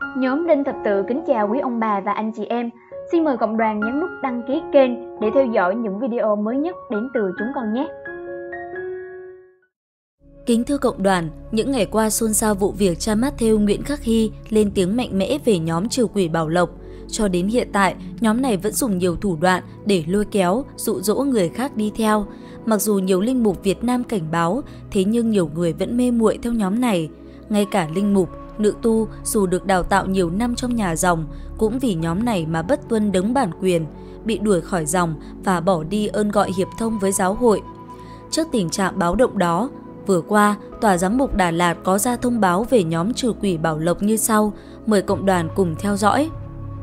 Nhóm Đinh Thập Tự kính chào quý ông bà và anh chị em. Xin mời cộng đoàn nhấn nút đăng ký kênh để theo dõi những video mới nhất đến từ chúng con nhé. Kính thưa cộng đoàn, những ngày qua xôn xao vụ việc cha Matthew Nguyễn Khắc Hy lên tiếng mạnh mẽ về nhóm trừ quỷ Bảo Lộc. Cho đến hiện tại, nhóm này vẫn dùng nhiều thủ đoạn để lôi kéo, dụ dỗ người khác đi theo. Mặc dù nhiều linh mục Việt Nam cảnh báo, thế nhưng nhiều người vẫn mê muội theo nhóm này. Ngay cả linh mục, nữ tu dù được đào tạo nhiều năm trong nhà dòng, cũng vì nhóm này mà bất tuân đấng bản quyền, bị đuổi khỏi dòng và bỏ đi ơn gọi hiệp thông với giáo hội. Trước tình trạng báo động đó, vừa qua, Tòa Giám mục Đà Lạt có ra thông báo về nhóm trừ quỷ Bảo Lộc như sau, mời cộng đoàn cùng theo dõi.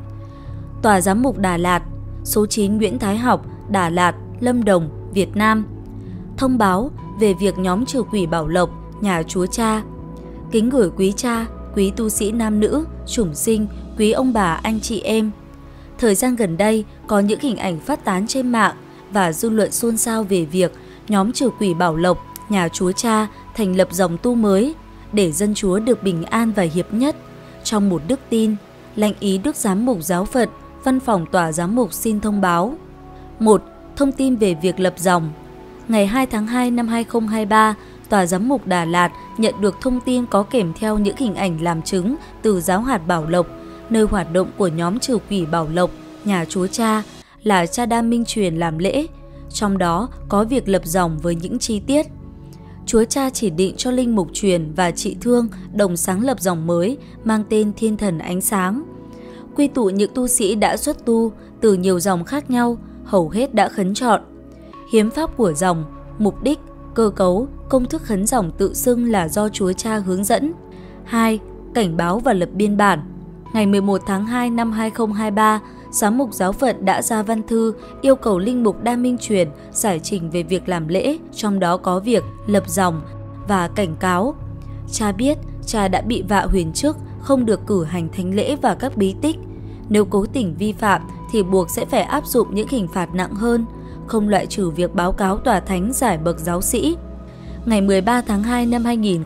Tòa Giám mục Đà Lạt, số 9 Nguyễn Thái Học, Đà Lạt, Lâm Đồng, Việt Nam. Thông báo về việc nhóm trừ quỷ Bảo Lộc, nhà Chúa Cha. Kính gửi quý cha, quý tu sĩ nam nữ, chủng sinh, quý ông bà anh chị em. Thời gian gần đây, có những hình ảnh phát tán trên mạng và dư luận xôn xao về việc nhóm trừ quỷ Bảo Lộc, nhà Chúa Cha thành lập dòng tu mới để dân Chúa được bình an và hiệp nhất. Trong một đức tin, lãnh ý Đức Giám mục Giáo phận, Văn phòng Tòa Giám mục xin thông báo. 1. Thông tin về việc lập dòng. Ngày 2 tháng 2 năm 2023, Tòa Giám mục Đà Lạt nhận được thông tin có kèm theo những hình ảnh làm chứng từ Giáo hạt Bảo Lộc, nơi hoạt động của nhóm trừ quỷ Bảo Lộc, nhà Chúa Cha, là cha Đam Minh Truyền làm lễ. Trong đó có việc lập dòng với những chi tiết. Chúa Cha chỉ định cho linh mục Truyền và chị Thương đồng sáng lập dòng mới mang tên Thiên Thần Ánh Sáng. Quy tụ những tu sĩ đã xuất tu từ nhiều dòng khác nhau, hầu hết đã khấn chọn. Hiến pháp của dòng, mục đích, cơ cấu, công thức khấn dòng tự xưng là do Chúa Cha hướng dẫn. 2. Cảnh báo và lập biên bản. Ngày 11 tháng 2 năm 2023, Giám mục Giáo phận đã ra văn thư yêu cầu linh mục Đam Minh Truyền giải trình về việc làm lễ, trong đó có việc lập dòng và cảnh cáo. Cha biết cha đã bị vạ huyền chức, không được cử hành thánh lễ và các bí tích. Nếu cố tình vi phạm thì buộc sẽ phải áp dụng những hình phạt nặng hơn, không loại trừ việc báo cáo tòa thánh giải bậc giáo sĩ. Ngày 13 tháng 2 năm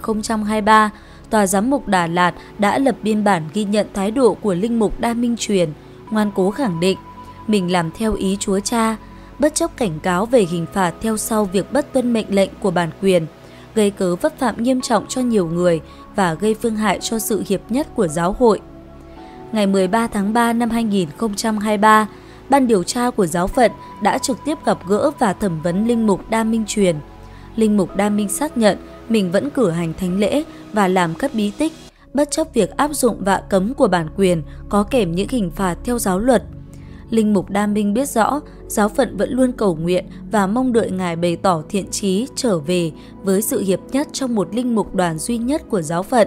2023, Tòa Giám mục Đà Lạt đã lập biên bản ghi nhận thái độ của linh mục Đam Minh Truyền, ngoan cố khẳng định mình làm theo ý Chúa Cha, bất chấp cảnh cáo về hình phạt theo sau việc bất tuân mệnh lệnh của bản quyền, gây cớ vấp phạm nghiêm trọng cho nhiều người và gây phương hại cho sự hiệp nhất của giáo hội. Ngày 13 tháng 3 năm 2023, Ban điều tra của giáo phận đã trực tiếp gặp gỡ và thẩm vấn linh mục Đam Minh Truyền. Linh mục Đam Minh xác nhận mình vẫn cử hành thánh lễ và làm các bí tích, bất chấp việc áp dụng vạ cấm của bản quyền có kèm những hình phạt theo giáo luật. Linh mục Đam Minh biết rõ giáo phận vẫn luôn cầu nguyện và mong đợi Ngài bày tỏ thiện chí trở về với sự hiệp nhất trong một linh mục đoàn duy nhất của giáo phận.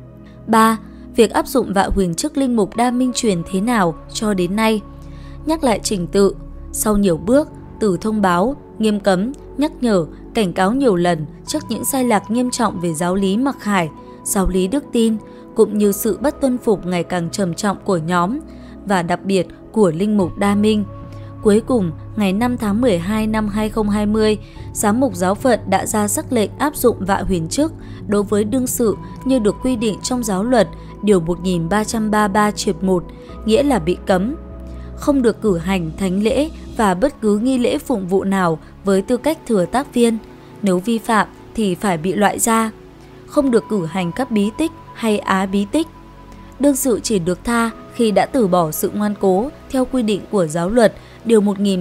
3. Việc áp dụng vạ huyền chức linh mục Đam Minh Truyền thế nào cho đến nay. Nhắc lại trình tự, sau nhiều bước, từ thông báo, nghiêm cấm, nhắc nhở, cảnh cáo nhiều lần trước những sai lạc nghiêm trọng về giáo lý mặc khải, giáo lý đức tin, cũng như sự bất tuân phục ngày càng trầm trọng của nhóm và đặc biệt của linh mục Đa Minh. Cuối cùng, ngày 5 tháng 12 năm 2020, Giám mục Giáo phận đã ra sắc lệnh áp dụng vạ huyền chức đối với đương sự như được quy định trong giáo luật điều 1333/1, nghĩa là bị cấm. Không được cử hành thánh lễ và bất cứ nghi lễ phụng vụ nào với tư cách thừa tác viên. Nếu vi phạm thì phải bị loại ra. Không được cử hành các bí tích hay á bí tích. Đương sự chỉ được tha khi đã từ bỏ sự ngoan cố theo quy định của giáo luật điều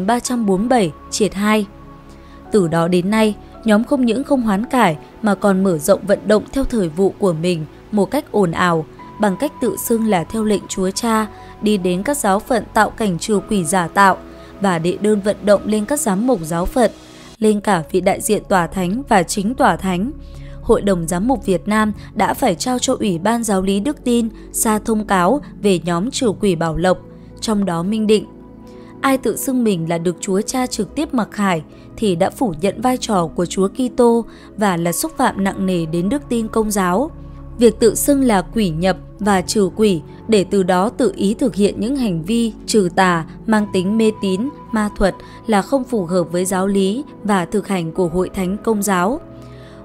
1347/2. Từ đó đến nay, nhóm không những không hoán cải mà còn mở rộng vận động theo thời vụ của mình một cách ồn ào, bằng cách tự xưng là theo lệnh Chúa Cha, đi đến các giáo phận tạo cảnh trừ quỷ giả tạo và đệ đơn vận động lên các giám mục giáo phận, lên cả vị đại diện tòa thánh và chính tòa thánh. Hội đồng Giám mục Việt Nam đã phải trao cho Ủy ban Giáo lý Đức tin ra thông cáo về nhóm trừ quỷ Bảo Lộc, trong đó minh định ai tự xưng mình là được Chúa Cha trực tiếp mặc khải thì đã phủ nhận vai trò của Chúa Kitô và là xúc phạm nặng nề đến đức tin Công giáo. Việc tự xưng là quỷ nhập và trừ quỷ để từ đó tự ý thực hiện những hành vi trừ tà mang tính mê tín, ma thuật là không phù hợp với giáo lý và thực hành của Hội Thánh Công giáo.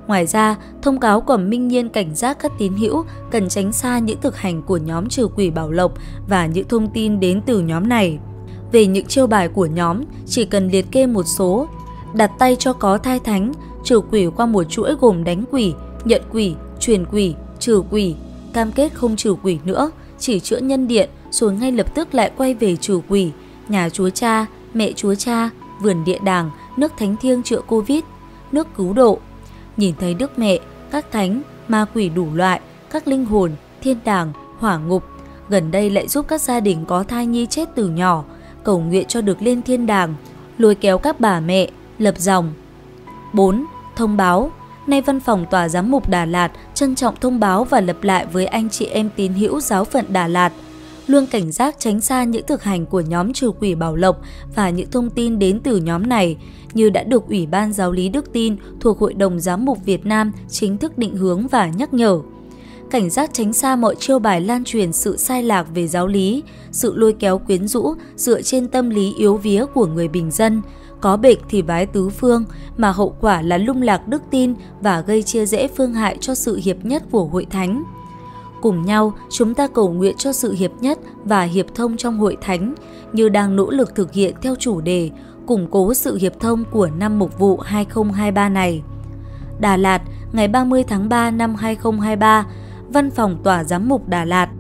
Ngoài ra, thông cáo còn minh nhiên cảnh giác các tín hữu cần tránh xa những thực hành của nhóm trừ quỷ bảo lộc và những thông tin đến từ nhóm này. Về những chiêu bài của nhóm, chỉ cần liệt kê một số: đặt tay cho có thai thánh, trừ quỷ qua một chuỗi gồm đánh quỷ, nhận quỷ, truyền quỷ, trừ quỷ, cam kết không trừ quỷ nữa, chỉ chữa nhân điện rồi ngay lập tức lại quay về trừ quỷ, nhà Chúa Cha, mẹ Chúa Cha, vườn địa đàng, nước thánh thiêng chữa Covid, nước cứu độ. Nhìn thấy Đức Mẹ, các thánh, ma quỷ đủ loại, các linh hồn, thiên đàng, hỏa ngục. Gần đây lại giúp các gia đình có thai nhi chết từ nhỏ, cầu nguyện cho được lên thiên đàng, lôi kéo các bà mẹ, lập dòng. 4. Thông báo. Nay Văn phòng Tòa Giám mục Đà Lạt trân trọng thông báo và lập lại với anh chị em tín hữu giáo phận Đà Lạt. Luôn cảnh giác tránh xa những thực hành của nhóm trừ quỷ bảo lộc và những thông tin đến từ nhóm này như đã được Ủy ban Giáo lý Đức Tin thuộc Hội đồng Giám mục Việt Nam chính thức định hướng và nhắc nhở. Cảnh giác tránh xa mọi chiêu bài lan truyền sự sai lạc về giáo lý, sự lôi kéo quyến rũ dựa trên tâm lý yếu vía của người bình dân, có bệnh thì vái tứ phương, mà hậu quả là lung lạc đức tin và gây chia rẽ phương hại cho sự hiệp nhất của Hội Thánh. Cùng nhau, chúng ta cầu nguyện cho sự hiệp nhất và hiệp thông trong Hội Thánh, như đang nỗ lực thực hiện theo chủ đề củng cố sự hiệp thông của năm mục vụ 2023 này. Đà Lạt, ngày 30 tháng 3 năm 2023, Văn phòng Tòa Giám mục Đà Lạt.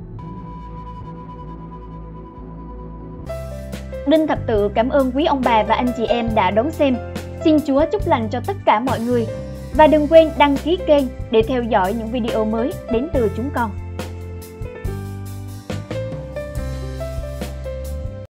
Đinh Thập Tự cảm ơn quý ông bà và anh chị em đã đón xem. Xin Chúa chúc lành cho tất cả mọi người. Và đừng quên đăng ký kênh để theo dõi những video mới đến từ chúng con.